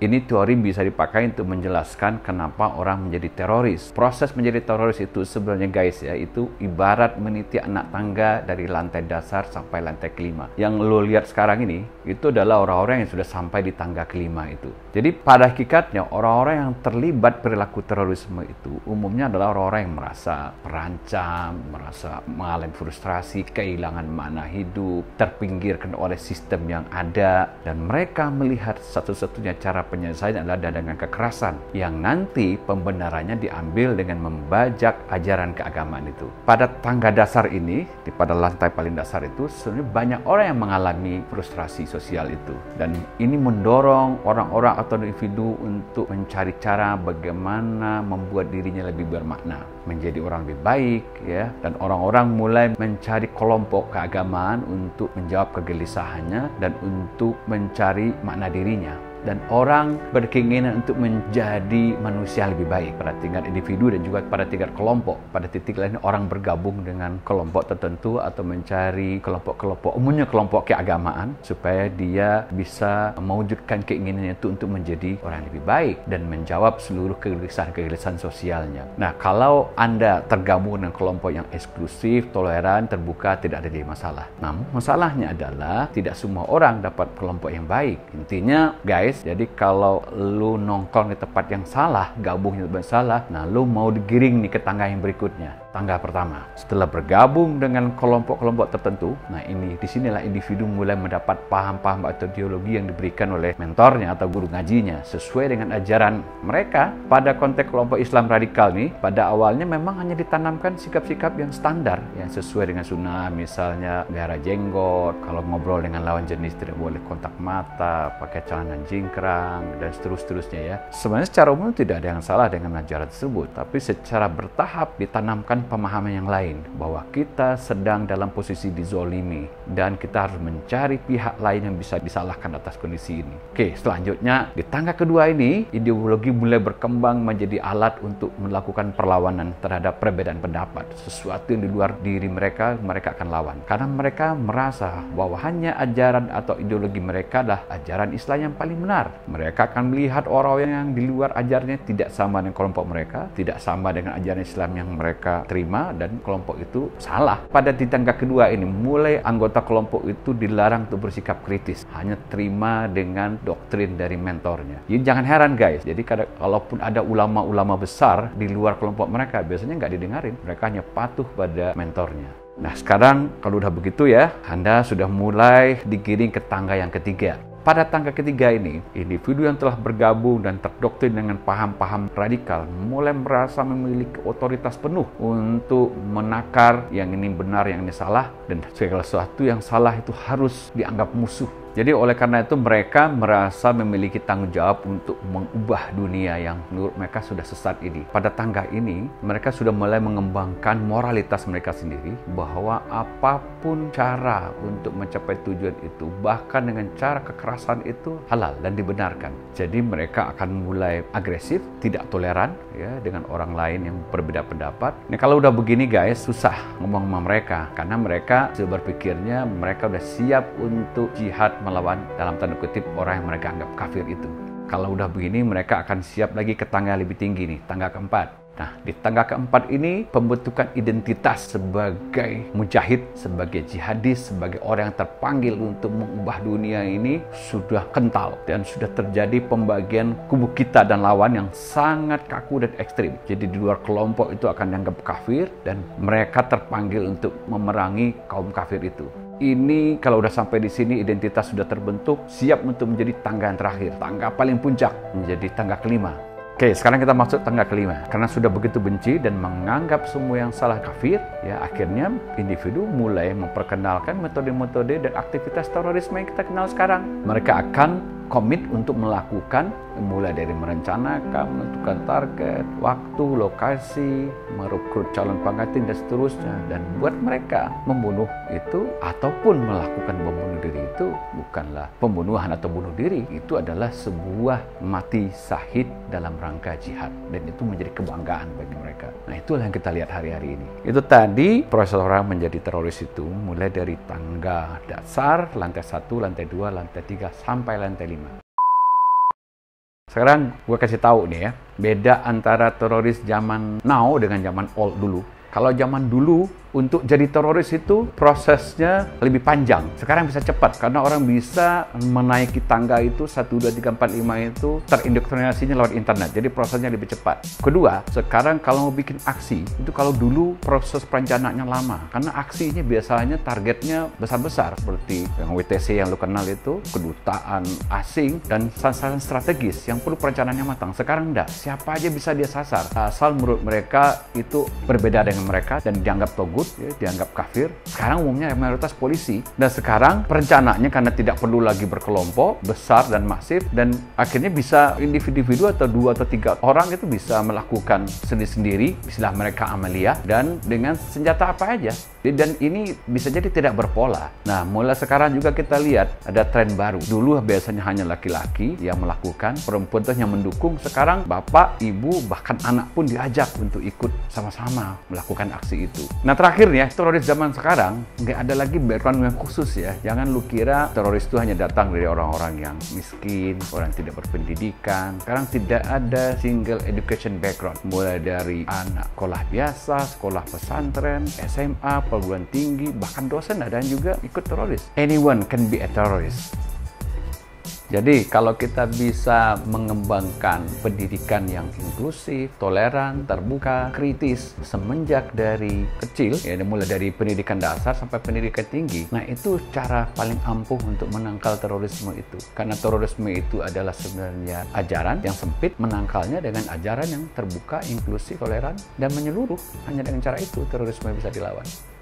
Ini teori bisa dipakai untuk menjelaskan kenapa orang menjadi teroris. Proses menjadi teroris itu sebenarnya guys ya, itu ibarat meniti anak tangga dari lantai dasar sampai lantai kelima. Yang lo lihat sekarang ini, itu adalah orang-orang yang sudah sampai di tangga kelima itu. Jadi pada hakikatnya orang-orang yang terlibat perilaku terorisme itu umumnya adalah orang-orang yang merasa terancam, merasa mengalami frustrasi, kehilangan makna hidup, terpinggirkan oleh sistem yang ada, dan mereka melihat satu-satunya cara penyelesaian adalah dengan kekerasan yang nanti pembenarannya diambil dengan membajak ajaran keagamaan itu. Pada tangga dasar ini, pada lantai paling dasar itu, sebenarnya banyak orang yang mengalami frustrasi sosial itu, dan ini mendorong orang-orang atau individu untuk mencari cara bagaimana membuat dirinya lebih bermakna, menjadi orang lebih baik ya, dan orang-orang mulai mencari kelompok keagamaan untuk menjawab kegelisahannya dan untuk mencari makna dirinya. Dan orang berkeinginan untuk menjadi manusia lebih baik pada tingkat individu dan juga pada tingkat kelompok. Pada titik lain orang bergabung dengan kelompok tertentu atau mencari kelompok-kelompok, umumnya kelompok keagamaan, supaya dia bisa mewujudkan keinginannya itu untuk menjadi orang yang lebih baik dan menjawab seluruh kegelisahan-kegelisahan sosialnya. Nah, kalau Anda tergabung dengan kelompok yang eksklusif, toleran, terbuka, tidak ada masalah. Namun masalahnya adalah tidak semua orang dapat kelompok yang baik. Intinya guys, jadi kalau lu nongkrong di tempat yang salah, gabung di tempat yang salah, nah lu mau digiring nih ke tangga yang berikutnya. Tangga pertama, setelah bergabung dengan kelompok-kelompok tertentu, nah ini disinilah individu mulai mendapat paham-paham atau ideologi yang diberikan oleh mentornya atau guru ngajinya sesuai dengan ajaran mereka. Pada konteks kelompok Islam radikal nih, pada awalnya memang hanya ditanamkan sikap-sikap yang standar yang sesuai dengan sunnah, misalnya melihara jenggot, kalau ngobrol dengan lawan jenis tidak boleh kontak mata, pakai celana jingkrang, dan seterusnya ya. Sebenarnya secara umum tidak ada yang salah dengan ajaran tersebut, tapi secara bertahap ditanamkan pemahaman yang lain bahwa kita sedang dalam posisi dizolimi dan kita harus mencari pihak lain yang bisa disalahkan atas kondisi ini. Oke, selanjutnya di tangga kedua ini ideologi mulai berkembang menjadi alat untuk melakukan perlawanan terhadap perbedaan pendapat. Sesuatu yang di luar diri mereka akan lawan karena mereka merasa bahwa hanya ajaran atau ideologi mereka adalah ajaran Islam yang paling benar. Mereka akan melihat orang-orang yang di luar ajarnya tidak sama dengan kelompok mereka, tidak sama dengan ajaran Islam yang mereka terima, dan kelompok itu salah. Pada di tangga kedua ini mulai anggota kelompok itu dilarang untuk bersikap kritis, hanya terima dengan doktrin dari mentornya. Jadi jangan heran guys, jadi kalaupun ada ulama-ulama besar di luar kelompok mereka, biasanya nggak didengarin, mereka hanya patuh pada mentornya. Nah sekarang kalau udah begitu ya, Anda sudah mulai digiring ke tangga yang ketiga. Pada tangga ketiga ini, individu yang telah bergabung dan terdoktrin dengan paham-paham radikal mulai merasa memiliki otoritas penuh untuk menakar yang ini benar, yang ini salah, dan segala sesuatu yang salah itu harus dianggap musuh. Jadi oleh karena itu mereka merasa memiliki tanggung jawab untuk mengubah dunia yang menurut mereka sudah sesat ini. Pada tangga ini mereka sudah mulai mengembangkan moralitas mereka sendiri bahwa apapun cara untuk mencapai tujuan itu, bahkan dengan cara kekerasan itu halal dan dibenarkan. Jadi mereka akan mulai agresif, tidak toleran ya dengan orang lain yang berbeda pendapat. Nah kalau udah begini guys, susah ngomong sama mereka karena mereka berpikirnya mereka udah siap untuk jihad melawan dalam tanda kutip orang yang mereka anggap kafir itu. Kalau udah begini mereka akan siap lagi ke tangga lebih tinggi nih, tangga keempat. Nah, di tangga keempat ini pembentukan identitas sebagai mujahid, sebagai jihadis, sebagai orang yang terpanggil untuk mengubah dunia ini sudah kental dan sudah terjadi pembagian kubu kita dan lawan yang sangat kaku dan ekstrim. Jadi di luar kelompok itu akan dianggap kafir dan mereka terpanggil untuk memerangi kaum kafir itu. Ini kalau udah sampai di sini identitas sudah terbentuk, siap untuk menjadi tangga yang terakhir, tangga paling puncak, menjadi tangga kelima. Oke, sekarang kita masuk tangga kelima. Karena sudah begitu benci dan menganggap semua yang salah kafir, ya akhirnya individu mulai memperkenalkan metode-metode dan aktivitas terorisme yang kita kenal sekarang. Mereka akan komit untuk melakukan mulai dari merencanakan, menentukan target, waktu, lokasi, merekrut calon pengantin dan seterusnya. Dan buat mereka membunuh itu ataupun melakukan bom bunuh diri itu bukanlah pembunuhan atau bunuh diri, itu adalah sebuah mati syahid dalam rangka jihad, dan itu menjadi kebanggaan bagi mereka. Nah itulah yang kita lihat hari-hari ini. Itu tadi proses orang menjadi teroris itu mulai dari tangga dasar, lantai 1, lantai 2, lantai 3 sampai lantai 5. Sekarang gue kasih tahu nih ya, beda antara teroris zaman now dengan zaman old dulu. Kalau zaman dulu, untuk jadi teroris itu prosesnya lebih panjang. Sekarang bisa cepat, karena orang bisa menaiki tangga itu 1, 2, 3, 4, 5 itu terindoktrinasinya lewat internet. Jadi prosesnya lebih cepat. Kedua, sekarang kalau mau bikin aksi, itu kalau dulu proses perencanaannya lama. Karena aksinya biasanya targetnya besar-besar. Seperti yang WTC yang lu kenal itu, kedutaan asing, dan sasaran strategis yang perlu perencanaannya matang. Sekarang enggak. Siapa aja bisa dia sasar. Asal menurut mereka itu berbeda dengan mereka dan dianggap togut, ya, dianggap kafir. Sekarang umumnya mayoritas polisi. Dan sekarang perencanaannya karena tidak perlu lagi berkelompok besar dan masif, dan akhirnya bisa individu atau 2 atau 3 orang itu bisa melakukan sendiri-sendiri, istilah mereka amalia, dan dengan senjata apa aja. Dan ini bisa jadi tidak berpola. Nah, mulai sekarang juga kita lihat ada tren baru. Dulu biasanya hanya laki-laki yang melakukan, perempuan itu yang mendukung. Sekarang bapak, ibu, bahkan anak pun diajak untuk ikut sama-sama melakukan aksi itu. Nah, terakhir ya, teroris zaman sekarang nggak ada lagi background yang khusus ya. Jangan lu kira teroris itu hanya datang dari orang-orang yang miskin, orang yang tidak berpendidikan. Sekarang tidak ada single education background. Mulai dari anak sekolah biasa, sekolah pesantren, SMA, perguruan tinggi, bahkan dosen ada yang juga ikut teroris. Anyone can be a terrorist. Jadi kalau kita bisa mengembangkan pendidikan yang inklusif, toleran, terbuka, kritis semenjak dari kecil, ya mulai dari pendidikan dasar sampai pendidikan tinggi, nah itu cara paling ampuh untuk menangkal terorisme itu. Karena terorisme itu adalah sebenarnya ajaran yang sempit, menangkalnya dengan ajaran yang terbuka, inklusif, toleran, dan menyeluruh. Hanya dengan cara itu terorisme bisa dilawan.